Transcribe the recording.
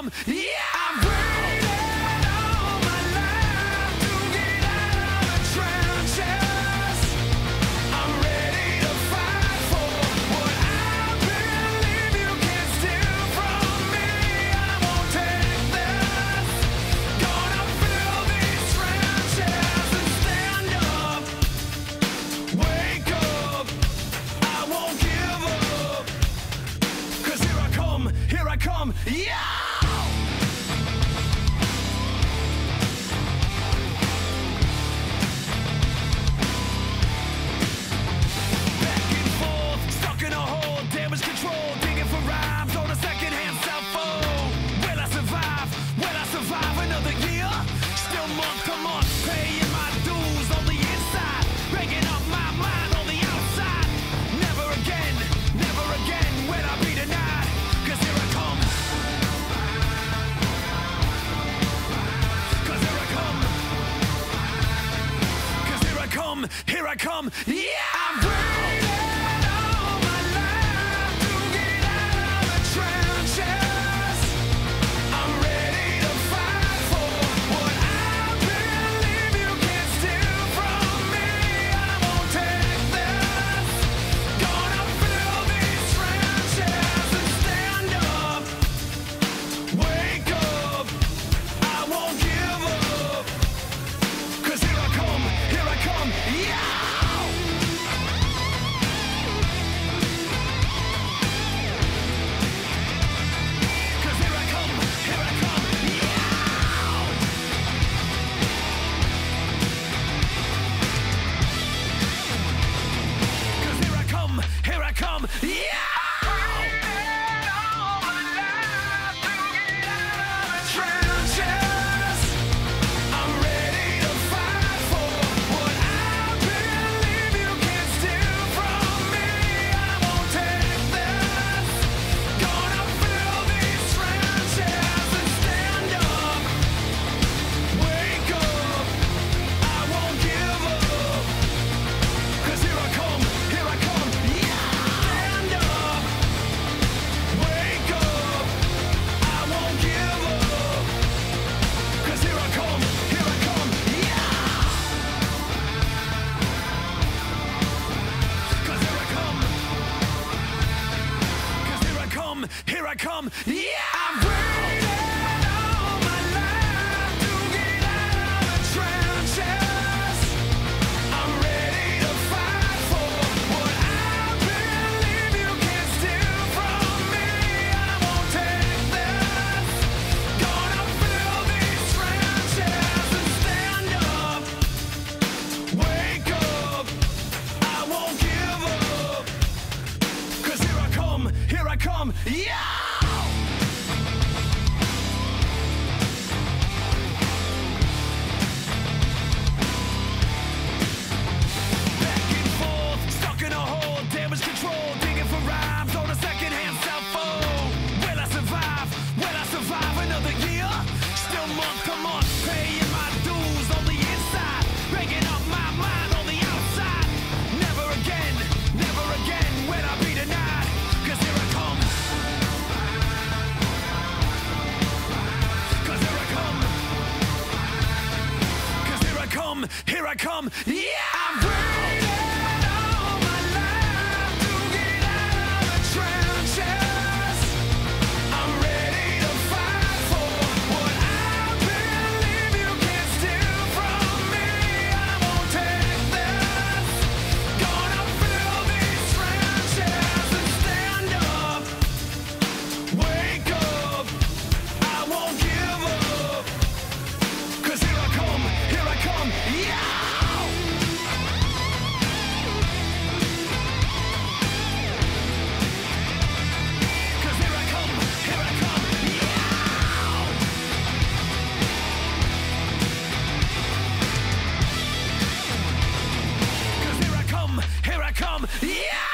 come, yeah! I've waited all my life to get out of the trenches. I'm ready to fight for what I believe you can steal from me. I won't take this. Gonna fill these trenches and stand up. Wake up. I won't give up. 'Cause here I come, yeah! Here I come, yeah! I've waited all my life to get out of the trenches. I'm ready to fight for what I believe you can steal from me. I won't take this. Gonna fill these trenches and stand up. Wake up. I won't give up. 'Cause here I come, yeah! Here I come, yeah! Here I come, yeah! I've waited all my life to get out of the trenches. I'm ready to fight for what I believe you can steal from me. I won't take this. Gonna fill these trenches and stand up. Wake up. I won't give up. 'Cause here I come, yeah! Here I come, yeah! I've waited all my life to get out of the trenches. I'm ready to fight for what I believe you can steal from me. I won't take this. Gonna fill these trenches and stand up. Wake up. I won't give up. 'Cause here I come, yeah! Here I come, yeah!